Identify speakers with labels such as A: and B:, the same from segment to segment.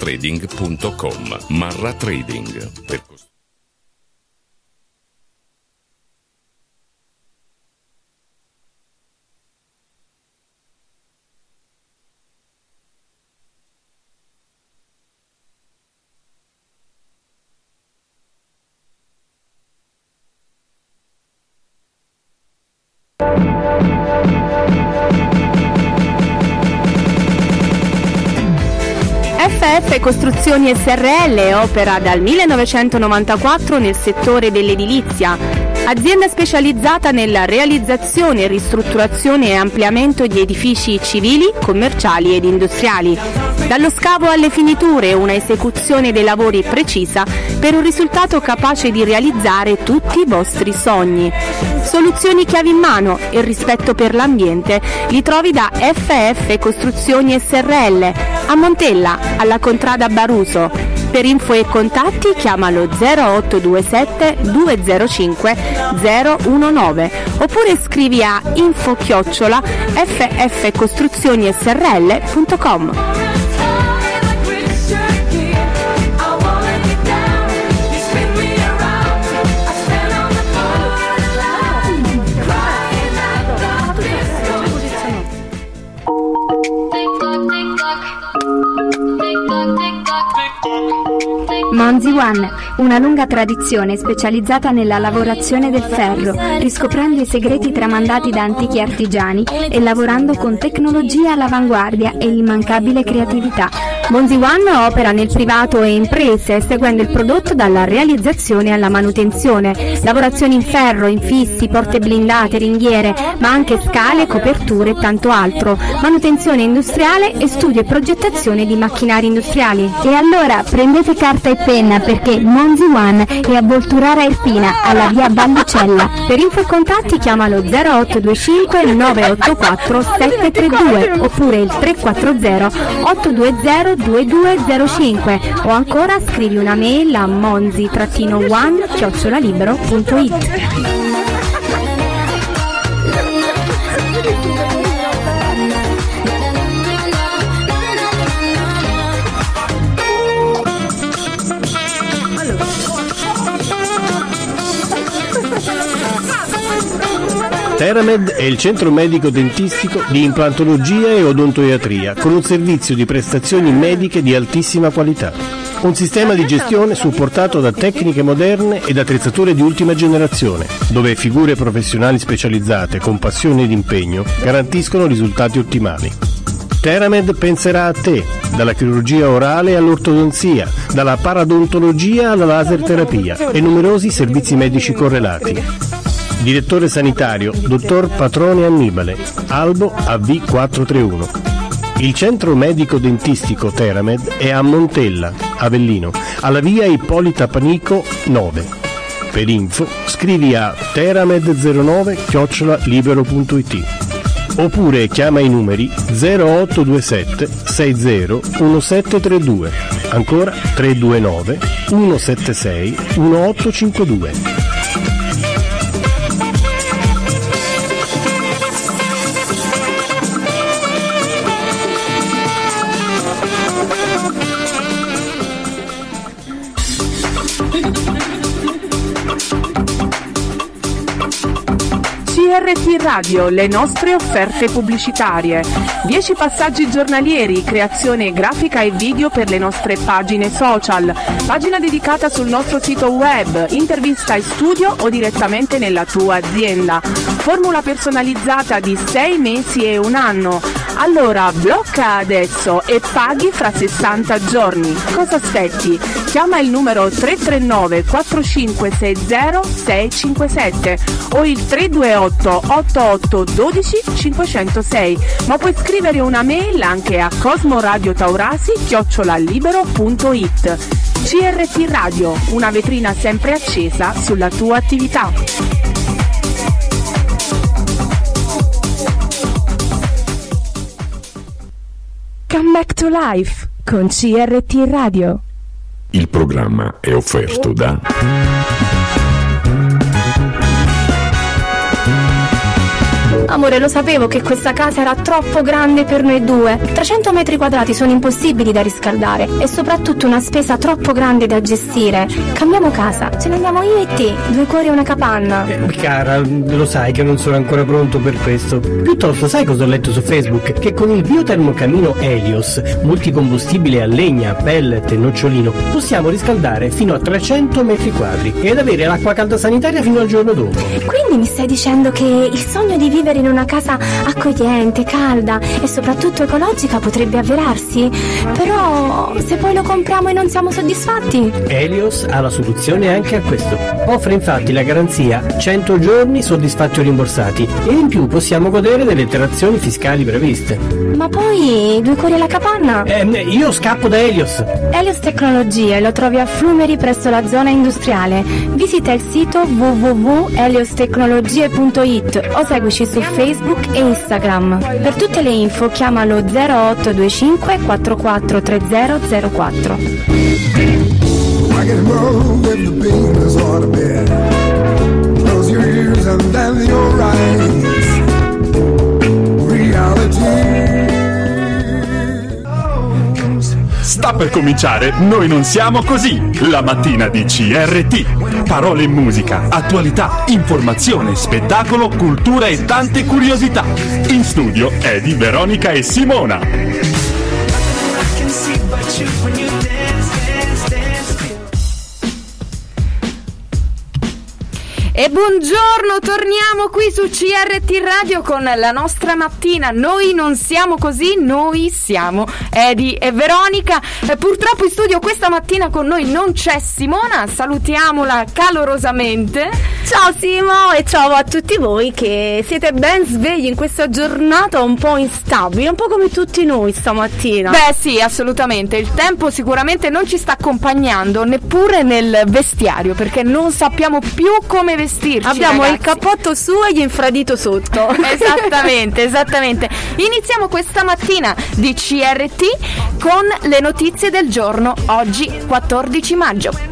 A: marratrading.com. Marra Trading.
B: FF Costruzioni SRL opera dal 1994 nel settore dell'edilizia, azienda specializzata nella realizzazione, ristrutturazione e ampliamento di edifici civili, commerciali ed industriali. Dallo scavo alle finiture, una esecuzione dei lavori precisa per un risultato capace di realizzare tutti i vostri sogni. Soluzioni chiavi in mano e rispetto per l'ambiente li trovi da FF Costruzioni SRL a Montella, alla Contrada Baruso. Per info e contatti chiamalo 0827 205 019 oppure scrivi a info@ffcostruzioni-srl.com.
C: Monzi One, una lunga tradizione specializzata nella lavorazione del ferro, riscoprendo i segreti tramandati da antichi artigiani e lavorando con tecnologia all'avanguardia e l'immancabile creatività. Monzi One opera nel privato e imprese, seguendo il prodotto dalla realizzazione alla manutenzione. Lavorazioni in ferro, infissi, porte blindate, ringhiere, ma anche scale, coperture e tanto altro. Manutenzione industriale e studio e progettazione di macchinari industriali.
D: E allora prendete carta e penna, perché Monzi One è a Volturara Irpina, alla via Vallicella.
B: Per info e contatti chiamalo 0825 984 732 oppure il 340 820 2205 o ancora scrivi una mail a monzi-one@libero.it.
E: Theramed è il centro medico dentistico di implantologia e odontoiatria, con un servizio di prestazioni mediche di altissima qualità. Un sistema di gestione supportato da tecniche moderne ed attrezzature di ultima generazione, dove figure professionali specializzate con passione ed impegno garantiscono risultati ottimali. Theramed penserà a te, dalla chirurgia orale all'ortodonzia, dalla paradontologia alla laser terapia e numerosi servizi medici correlati. Direttore sanitario, dottor Patrone Annibale, Albo AV431. Il centro medico dentistico Theramed è a Montella, Avellino, alla via Ippolita Panico 9. Per info scrivi a theramed09@libero.it oppure chiama i numeri 0827 60 1732, ancora 329 176 1852.
F: CRT Radio, le nostre offerte pubblicitarie. 10 passaggi giornalieri, creazione grafica e video per le nostre pagine social, pagina dedicata sul nostro sito web, intervista in studio o direttamente nella tua azienda. Formula personalizzata di 6 mesi e 1 anno. Allora blocca adesso e paghi fra 60 giorni. Cosa aspetti? Chiama il numero 339 4560 657 o il 328 88 12 506, ma puoi scrivere una mail anche a cosmoradiotaurasi@libero.it. CRT Radio, una vetrina sempre accesa sulla tua attività. Come back to life con CRT Radio.
A: Il programma è offerto da
C: Amore, lo sapevo che questa casa era troppo grande per noi due. 300 metri quadrati sono impossibili da riscaldare e soprattutto una spesa troppo grande da gestire. Cambiamo casa, ce ne andiamo io e te, 2 cuori e una capanna.
E: Cara, lo sai che non sono ancora pronto per questo. Piuttosto, sai cosa ho letto su Facebook? Che con il biotermocamino Helios, multicombustibile a legna, pellet e nocciolino, possiamo riscaldare fino a 300 metri quadri ed avere l'acqua calda sanitaria fino al giorno dopo.
C: Quindi mi stai dicendo che il sogno di vivere in una casa accogliente, calda e soprattutto ecologica potrebbe avverarsi? Però se poi lo compriamo e non siamo soddisfatti?
E: Helios ha la soluzione anche a questo. Offre infatti la garanzia 100 giorni soddisfatti o rimborsati e in più possiamo godere delle detrazioni fiscali previste.
C: Ma poi 2 cuori alla capanna?
E: Io scappo da Helios.
C: Helios Tecnologie lo trovi a Flumeri presso la zona industriale. Visita il sito www.heliostecnologie.it o seguici su Facebook e Instagram. Per tutte le info chiamalo 0825 443004.
G: I can roll with the business on the bed. Close your ears and then your eyes. Reality.
A: Sta per cominciare Noi non siamo così, la mattina di CRT. Parole e musica, attualità, informazione, spettacolo, cultura e tante curiosità. In studio Edi, Veronica e Simona.
B: E buongiorno, torniamo qui su CRT Radio con la nostra mattina. Noi non siamo così, noi siamo Edi e Veronica. Purtroppo in studio questa mattina con noi non c'è Simona, salutiamola calorosamente.
H: Ciao Simo e ciao a tutti voi che siete ben svegli in questa giornata un po' instabile, un po' come tutti noi stamattina.
B: Beh sì, assolutamente, il tempo sicuramente non ci sta accompagnando neppure nel vestiario, perché non sappiamo più come vestirci.
H: Abbiamo
B: ragazzi.
H: il cappotto su e l'infradito sotto.
B: Esattamente. Iniziamo questa mattina di CRT con le notizie del giorno, oggi 14 maggio.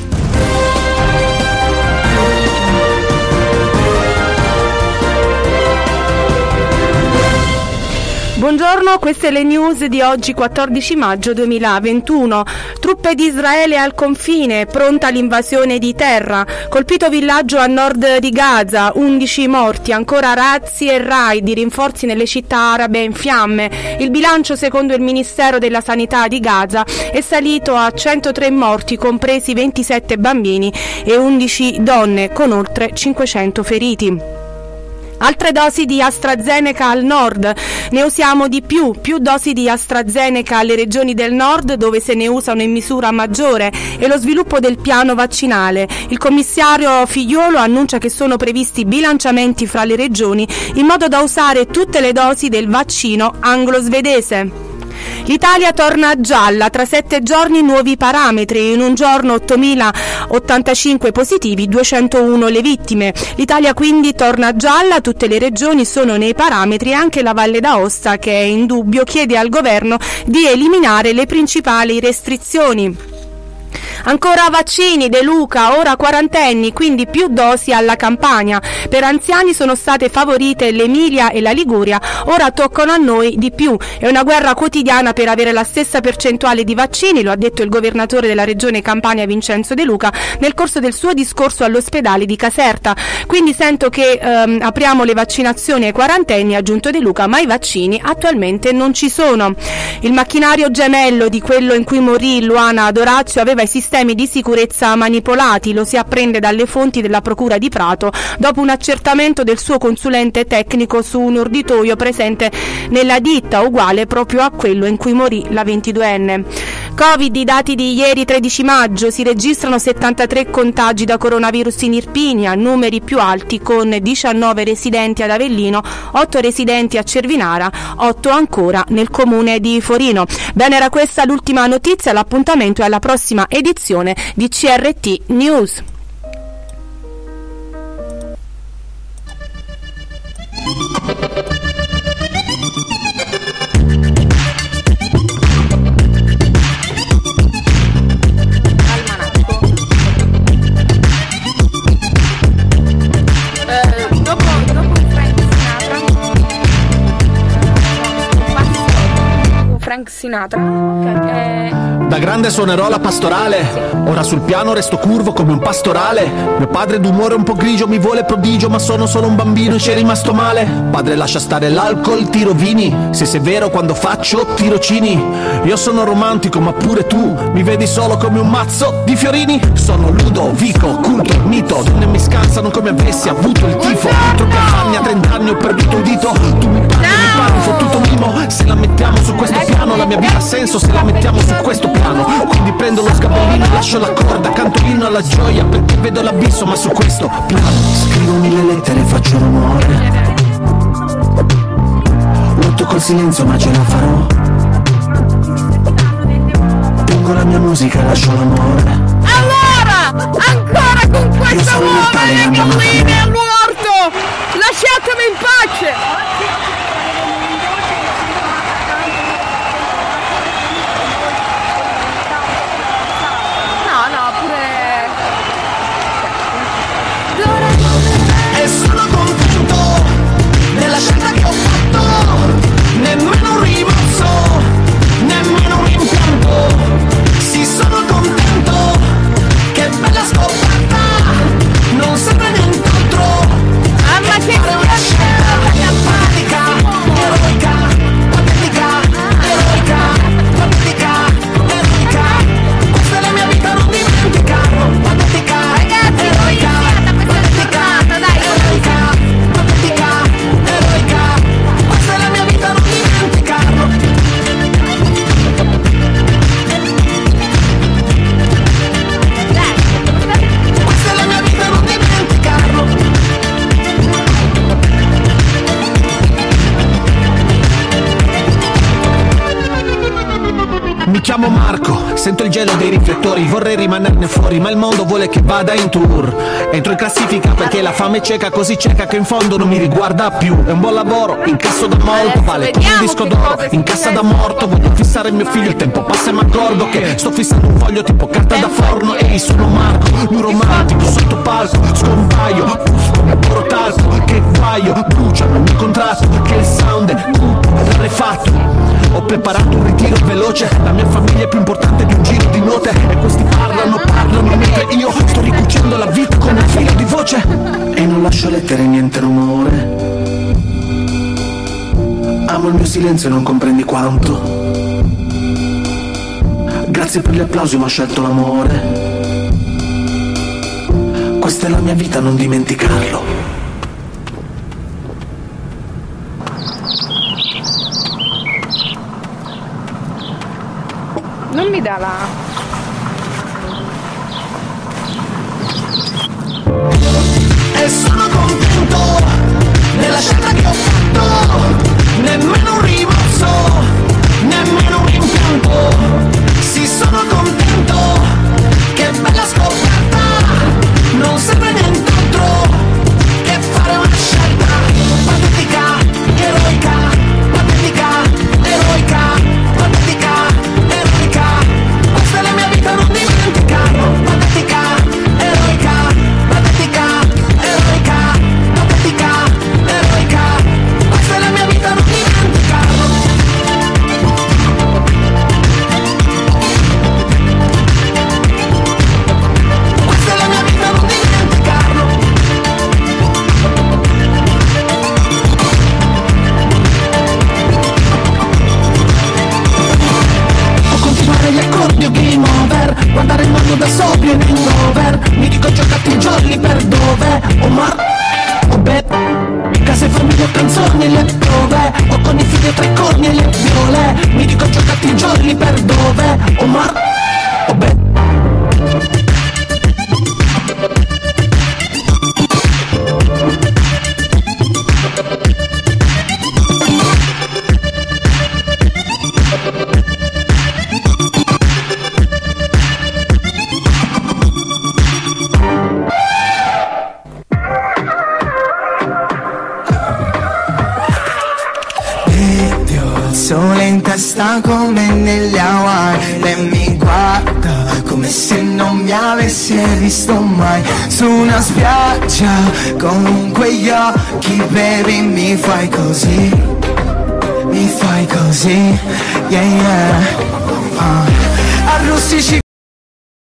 H: Buongiorno, queste le news di oggi 14 maggio 2021. Truppe di Israele al confine, pronta l'invasione di terra. Colpito villaggio a nord di Gaza, 11 morti, ancora razzi e raid, rinforzi nelle città arabe in fiamme. Il bilancio secondo il Ministero della Sanità di Gaza è salito a 103 morti, compresi 27 bambini e 11 donne, con oltre 500 feriti. Altre dosi di AstraZeneca al nord, ne usiamo di più dosi di AstraZeneca alle regioni del nord dove se ne usano in misura maggiore e lo sviluppo del piano vaccinale. Il commissario Figliuolo annuncia che sono previsti bilanciamenti fra le regioni in modo da usare tutte le dosi del vaccino anglo-svedese. L'Italia torna gialla, tra 7 giorni nuovi parametri, in un giorno 8.085 positivi, 201 le vittime. L'Italia quindi torna gialla, tutte le regioni sono nei parametri, anche la Valle d'Aosta, che è in dubbio, chiede al governo di eliminare le principali restrizioni. Ancora vaccini, De Luca, ora quarantenni, quindi più dosi alla Campania. Per anziani sono state favorite l'Emilia e la Liguria, ora toccano a noi di più. È una guerra quotidiana per avere la stessa percentuale di vaccini, lo ha detto il governatore della regione Campania Vincenzo De Luca nel corso del suo discorso all'ospedale di Caserta. Quindi sento che apriamo le vaccinazioni ai quarantenni, ha aggiunto De Luca, ma i vaccini attualmente non ci sono. Il macchinario gemello di quello in cui morì Luana Adorazio aveva i sistemi di sicurezza manipolati, lo si apprende dalle fonti della Procura di Prato dopo un accertamento del suo consulente tecnico su un orditoio presente nella ditta, uguale proprio a quello in cui morì la 22enne. Covid, i dati di ieri 13 maggio, si registrano 73 contagi da coronavirus in Irpinia, numeri più alti con 19 residenti ad Avellino, 8 residenti a Cervinara, 8 ancora nel comune di Forino. Bene, era questa l'ultima notizia, l'appuntamento è alla prossima edizione di CRT News.
B: Dopo Frank Sinatra
H: Sinatra.
I: Da grande suonerò la pastorale, ora sul piano resto curvo come un pastorale. Mio padre d'umore un po' grigio mi vuole prodigio, ma sono solo un bambino e ci è rimasto male. Padre lascia stare l'alcol, tiro vini, se sei vero quando faccio tirocini. Io sono romantico ma pure tu mi vedi solo come un mazzo di fiorini. Sono Ludovico, culto, mito, donne mi scansano come avessi avuto il tifo. Troppi anni, a 30 anni ho perduto udito. Tu mi parli un fottuto mimo. Se la mettiamo su questo piano la mia vita ha senso, se la mettiamo su questo piano. Quindi prendo lo sgabellino, lascio la corda, canto l'inno alla gioia perché vedo l'abisso, ma su questo piano scrivo 1000 lettere e faccio rumore. Lotto col silenzio ma ce la farò. Tengo la mia musica e lascio l'amore.
H: Allora, ancora con questo uomo le galline è morto! Lasciatemi in pace!
I: E sono contento della scelta che ho fatto, nemmeno un rimorso, nemmeno un rimpianto. Sì, sono contento, che bella scoperta, non serve nient'altro.
H: Ma che
I: fare una scelta patetica, eroica, patetica, eroica, patetica, eroica. Questa è la mia vita, non dimenticarlo. Patetica, eroica, patetica, eroica, patetica, eroica. Questa è la mia vita, non dimenticarlo. Questa è la mia vita, non dimenticarlo. Mi chiamo Marco, sento il gelo dei riflettori, vorrei rimanerne fuori, ma il mondo vuole che vada in tour. Entro in classifica perché la fame è cieca, così cieca che in fondo non mi riguarda più. È un buon lavoro, incasso da molto, vale come un disco d'oro, in cassa da morto. Voglio fissare mio figlio, il tempo passa e mi accorgo che sto fissando un foglio tipo carta da forno. Ehi, sono Marco, lui romantico, sotto palco, scompaio, puff come borotalco. Che guaio, bruciano il mio contratto, che il sound è rarefatto. Ho preparato un ritiro veloce, la mia famiglia è più importante di un giro di note. E questi parlano, mentre io sto ricucendo la vita con un filo di voce. E non lascio lettere, niente rumore. Amo il mio silenzio e non comprendi quanto. Grazie per gli applausi ma ho scelto l'amore. Questa è la mia vita, non dimenticarlo.
H: Non mi dà la...
I: E sono contento della scelta che ho fatto, nemmeno un rimorso, nemmeno un rimpianto. Sì, sono contento, che bella scoperta, non serve nient'altro che fare una scelta patetica, eroica, patetica, eroica, patetica, eroica. Questa è la mia vita, non dimenticarlo. Patetica, eroica, patetica, eroica, patetica, eroica. Questa è la mia vita, non dimenticarlo. Questa è la mia vita, non dimenticarlo. Può continuare gli accordi o game over, guardare il mondo da sopra in hangover. Mi dico giocati i giorni per dove? Omar, o beh, casa e famiglia o canzoni e le prove. O con i figli tra i corni e le viole. Mi dico giocati i giorni per dove? Omar, o beh.
J: Sole in testa come negli Hawaii. Lei mi guarda come se non mi avesse visto mai. Su una spiaggia con quegli occhi, baby, mi fai così. mi fai così, yeah yeah. Arrostici